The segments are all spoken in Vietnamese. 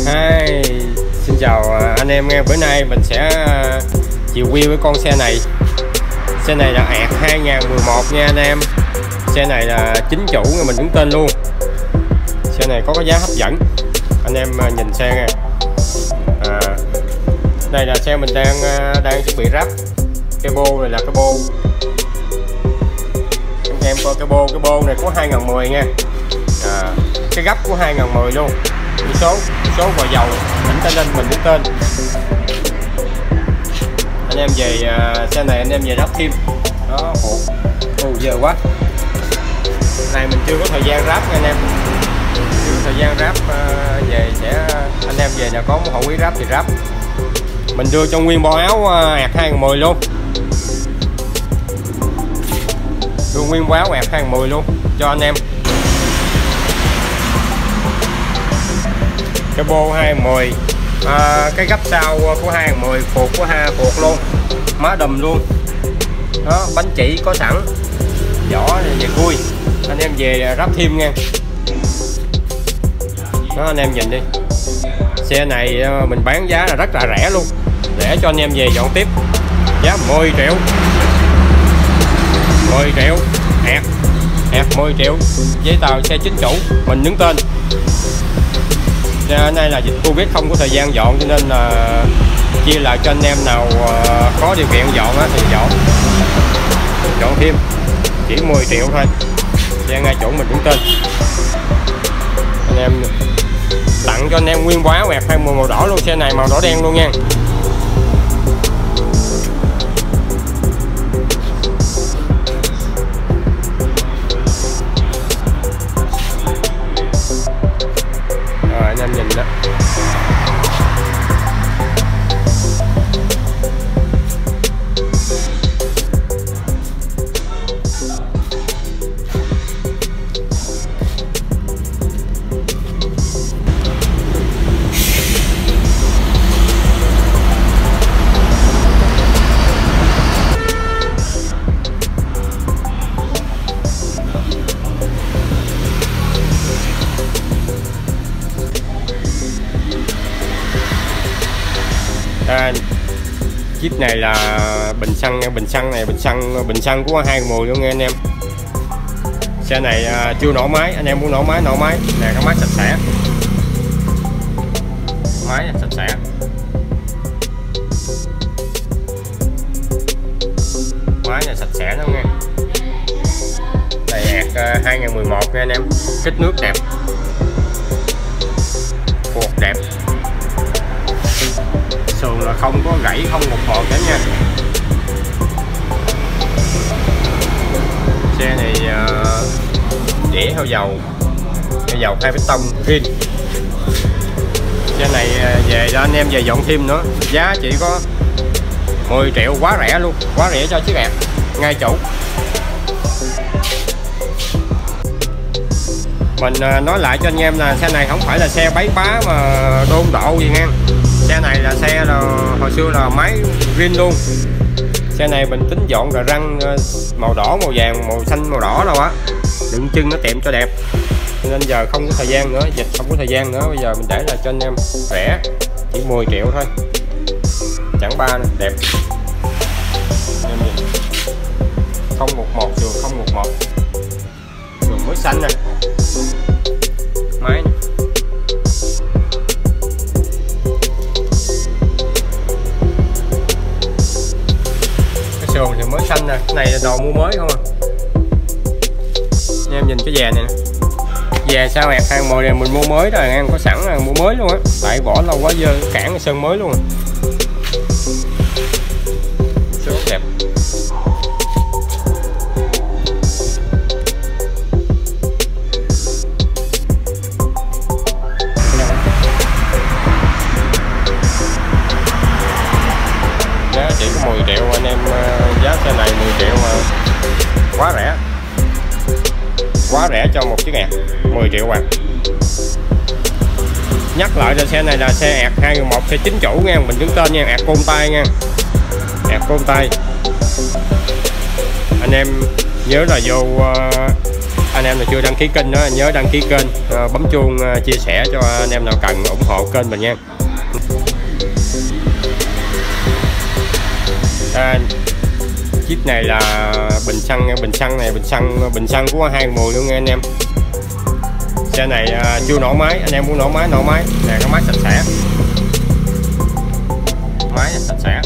Hi, xin chào anh em nghe. Bữa nay mình sẽ review với con xe này. Xe này là ạt 2011 nha anh em. Xe này là chính chủ nghe, mình đứng tên luôn. Xe này có cái giá hấp dẫn. Anh em nhìn xe nha. Đây là xe mình đang chuẩn bị ráp. Cái bô này là cái bô. Anh em coi cái bô này có 2010 nha. Cái gấp của 2010 luôn. Số vào dầu ảnh tên lên mình đứng tên. Anh em về xe này anh em về lắp thêm đó. Giờ quá này mình chưa có thời gian ráp nha anh em, chưa có thời gian ráp. Về sẽ anh em về nào có một hậu quý ráp thì ráp. Mình đưa cho nguyên bộ áo ạt 2010 luôn, đưa nguyên bộ áo ạt 2010 luôn cho anh em. Cái bô 2010, cái gấp sau của 2010, phuộc của phuộc luôn, má đùm luôn đó, bánh chỉ có sẵn, vỏ về vui. Anh em về ráp thêm nha đó. Anh em nhìn đi, xe này mình bán giá là rất là rẻ luôn, rẻ cho anh em về dọn tiếp, giá 10 triệu 10 triệu ạt 10 triệu, giấy tờ xe chính chủ mình đứng tên. Nay là dịch Covid không có thời gian dọn cho nên là chia lại cho anh em nào có điều kiện dọn thì dọn thêm, chỉ 10 triệu thôi, xe ngay chỗ mình đứng tên. Anh em tặng cho anh em nguyên quá quẹt 20 màu đỏ luôn, xe này màu đỏ đen luôn nha. Anh em nhìn đó, chiếc này là bình xăng nha, bình xăng của 2010 luôn nha anh em. Xe này chưa nổ máy, anh em muốn nổ máy nè, cái máy sạch sẽ, máy sạch sẽ, máy này sạch sẽ lắm nha. Này ạt 2011 nha anh em, kích nước đẹp, phuộc đẹp, sườn là không có gãy, không một hột cả nha. Xe này đĩa theo dầu 2 tông rin. Xe này về cho anh em về dọn thêm nữa, giá chỉ có 10 triệu, quá rẻ luôn, quá rẻ cho chiếc ạt ngay chủ. Mình nói lại cho anh em là xe này không phải là xe bấy bá mà đôn độ gì nha. Xe này là xe là hồi xưa là máy rin luôn. Xe này mình tính dọn rồi răng màu đỏ, màu vàng, màu xanh, màu đỏ đâu á, đựng chân nó tiệm cho đẹp. Nên giờ không có thời gian nữa, dịch không có thời gian nữa, bây giờ mình để là cho anh em rẻ, chỉ 10 triệu thôi, chẳng ba nữa, đẹp. Em nhìn 011 trường 011 trường mới xanh nè, máy này. Sườn thì mới xanh nè, cái này là đồ mua mới không à. Anh em nhìn cái dè này nè, dè sao ạt 2010 này mình mua mới rồi anh, có sẵn là mua mới luôn á, tại bỏ lâu quá dơ cản sơn mới luôn. Số đẹp. Giá chỉ có 10 triệu anh em, giá xe này 10 triệu mà quá rẻ, quá rẻ cho một chiếc ạt 10 triệu à. Nhắc lại cho xe này là xe ạt 2011, xe chính chủ nha, mình đứng tên nha, ạt côn tay nha, ạt côn tay. Anh em nhớ là vô anh em nào chưa đăng ký kênh đó nhớ đăng ký kênh, bấm chuông, chia sẻ cho anh em nào cần ủng hộ kênh mình nha. Chiếc này là bình xăng của 2010 luôn nha anh em. Xe này chưa nổ máy, anh em muốn nổ máy nè, cái máy sạch sẽ, máy sạch sẽ.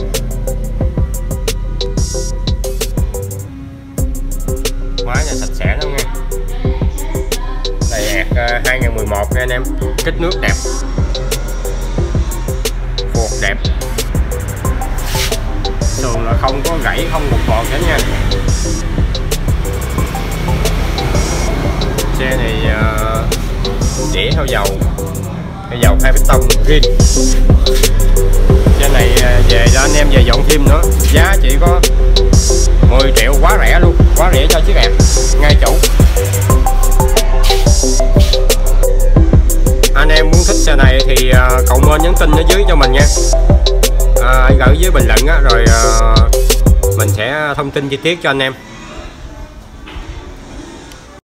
Máy này sạch sẽ lắm nha. Đây ẹt 2011 nha anh em, kích nước đẹp, phuộc đẹp, thường là không có gãy, không một bọt hết nha. Xe này đĩa theo dầu 2 piston zin. Xe này về cho anh em về dọn thêm nữa, giá chỉ có 10 triệu, quá rẻ luôn, quá rẻ cho chiếc đẹp ngay chủ. Anh em muốn thích xe này thì comment nhắn tin ở dưới cho mình nha, gửi dưới bình luận á, rồi mình sẽ thông tin chi tiết cho anh em.